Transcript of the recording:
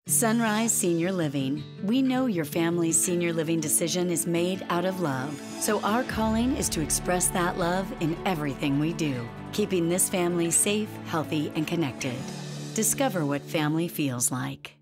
Sunrise Senior Living. We know your family's senior living decision is made out of love, so our calling is to express that love in everything we do, keeping this family safe, healthy, and connected. Discover what family feels like.